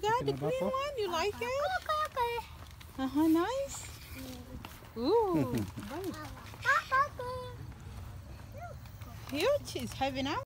got the green one? You like it? Nice. Ooh. Here she's having out.